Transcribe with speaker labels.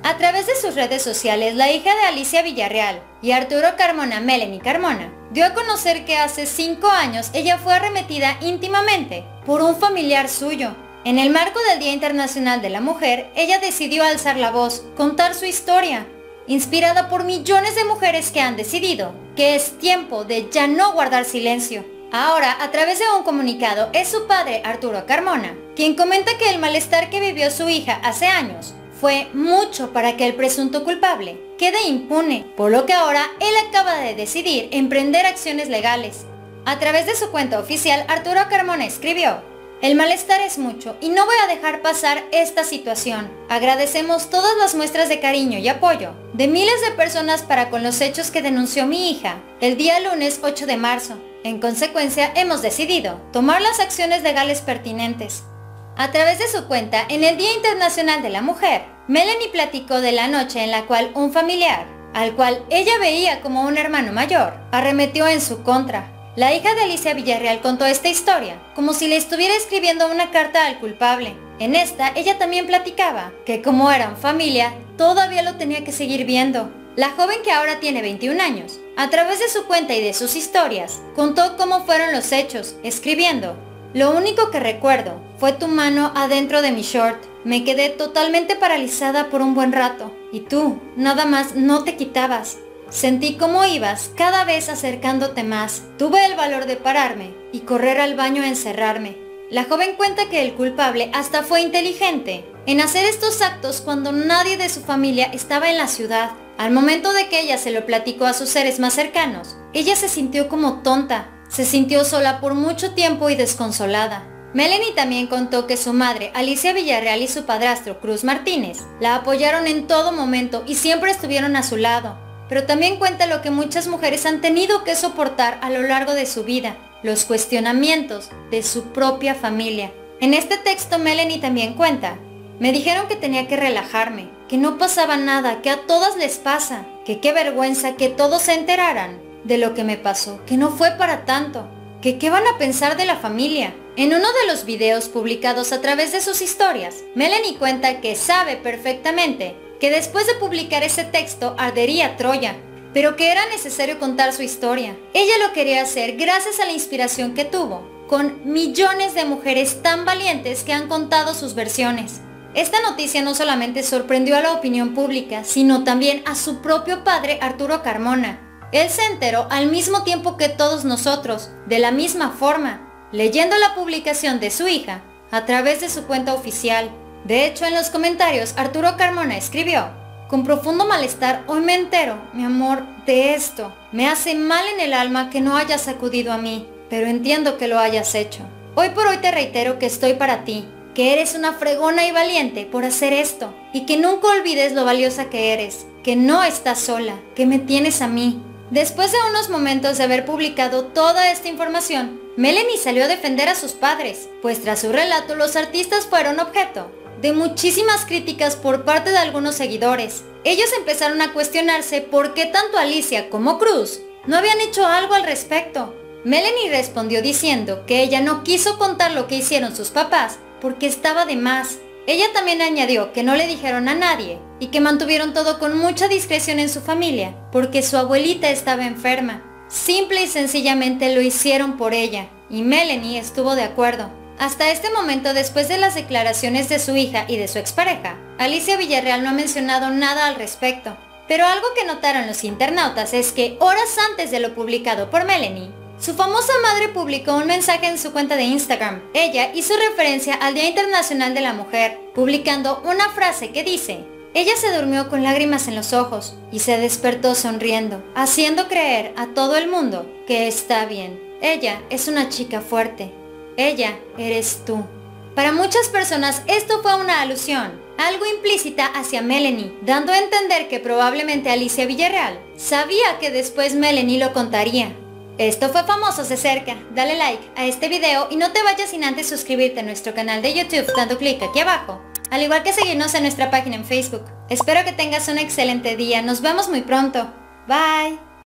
Speaker 1: A través de sus redes sociales, la hija de Alicia Villarreal y Arturo Carmona, Melanie Carmona, dio a conocer que hace 5 años ella fue arremetida íntimamente por un familiar suyo. En el marco del Día Internacional de la Mujer, ella decidió alzar la voz, contar su historia, inspirada por millones de mujeres que han decidido que es tiempo de ya no guardar silencio. Ahora, a través de un comunicado, es su padre, Arturo Carmona, quien comenta que el malestar que vivió su hija hace años fue mucho para que el presunto culpable quede impune, por lo que ahora él acaba de decidir emprender acciones legales. A través de su cuenta oficial, Arturo Carmona escribió: "El malestar es mucho y no voy a dejar pasar esta situación. Agradecemos todas las muestras de cariño y apoyo de miles de personas para con los hechos que denunció mi hija el día lunes 8 de marzo. En consecuencia, hemos decidido tomar las acciones legales pertinentes". A través de su cuenta, en el Día Internacional de la Mujer, Melanie platicó de la noche en la cual un familiar, al cual ella veía como un hermano mayor, arremetió en su contra. La hija de Alicia Villarreal contó esta historia como si le estuviera escribiendo una carta al culpable. En esta, ella también platicaba que como eran familia, todavía lo tenía que seguir viendo. La joven, que ahora tiene 21 años, a través de su cuenta y de sus historias, contó cómo fueron los hechos, escribiendo: "Lo único que recuerdo fue tu mano adentro de mi short. Me quedé totalmente paralizada por un buen rato. Y tú, nada más, no te quitabas. Sentí cómo ibas cada vez acercándote más. Tuve el valor de pararme y correr al baño a encerrarme". La joven cuenta que el culpable hasta fue inteligente en hacer estos actos cuando nadie de su familia estaba en la ciudad. Al momento de que ella se lo platicó a sus seres más cercanos, ella se sintió como tonta. Se sintió sola por mucho tiempo y desconsolada. Melanie también contó que su madre, Alicia Villarreal, y su padrastro, Cruz Martínez, la apoyaron en todo momento y siempre estuvieron a su lado. Pero también cuenta lo que muchas mujeres han tenido que soportar a lo largo de su vida: los cuestionamientos de su propia familia. En este texto, Melanie también cuenta: "Me dijeron que tenía que relajarme, que no pasaba nada, que a todas les pasa, que qué vergüenza que todos se enteraran de lo que me pasó, que no fue para tanto, que qué van a pensar de la familia". En uno de los videos publicados a través de sus historias, Melanie cuenta que sabe perfectamente que después de publicar ese texto ardería Troya, pero que era necesario contar su historia. Ella lo quería hacer gracias a la inspiración que tuvo con millones de mujeres tan valientes que han contado sus versiones. Esta noticia no solamente sorprendió a la opinión pública, sino también a su propio padre, Arturo Carmona. Él se enteró al mismo tiempo que todos nosotros, de la misma forma, leyendo la publicación de su hija a través de su cuenta oficial. De hecho, en los comentarios, Arturo Carmona escribió: "Con profundo malestar, hoy me entero, mi amor, de esto. Me hace mal en el alma que no hayas acudido a mí, pero entiendo que lo hayas hecho. Hoy por hoy te reitero que estoy para ti, que eres una fregona y valiente por hacer esto, y que nunca olvides lo valiosa que eres, que no estás sola, que me tienes a mí". Después de unos momentos de haber publicado toda esta información, Melanie salió a defender a sus padres, pues tras su relato los artistas fueron objeto de muchísimas críticas por parte de algunos seguidores. Ellos empezaron a cuestionarse por qué tanto Alicia como Cruz no habían hecho algo al respecto. Melanie respondió diciendo que ella no quiso contar lo que hicieron sus papás porque estaba de más. Ella también añadió que no le dijeron a nadie y que mantuvieron todo con mucha discreción en su familia porque su abuelita estaba enferma. Simple y sencillamente lo hicieron por ella, y Melanie estuvo de acuerdo. Hasta este momento, después de las declaraciones de su hija y de su expareja, Alicia Villarreal no ha mencionado nada al respecto. Pero algo que notaron los internautas es que horas antes de lo publicado por Melanie, su famosa madre publicó un mensaje en su cuenta de Instagram. Ella hizo referencia al Día Internacional de la Mujer, publicando una frase que dice: "Ella se durmió con lágrimas en los ojos y se despertó sonriendo, haciendo creer a todo el mundo que está bien. Ella es una chica fuerte. Ella eres tú". Para muchas personas esto fue una alusión, algo implícita hacia Melanie, dando a entender que probablemente Alicia Villarreal sabía que después Melanie lo contaría. Esto fue Famosos de Cerca. Dale like a este video y no te vayas sin antes suscribirte a nuestro canal de YouTube dando clic aquí abajo, al igual que seguirnos en nuestra página en Facebook. Espero que tengas un excelente día. Nos vemos muy pronto. Bye.